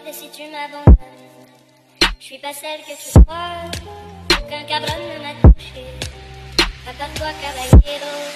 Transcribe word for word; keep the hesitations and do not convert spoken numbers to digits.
Et si tu m'abandonnes, je suis pas celle que tu crois. Aucun cabron ne m'a touché. À part toi, caballero.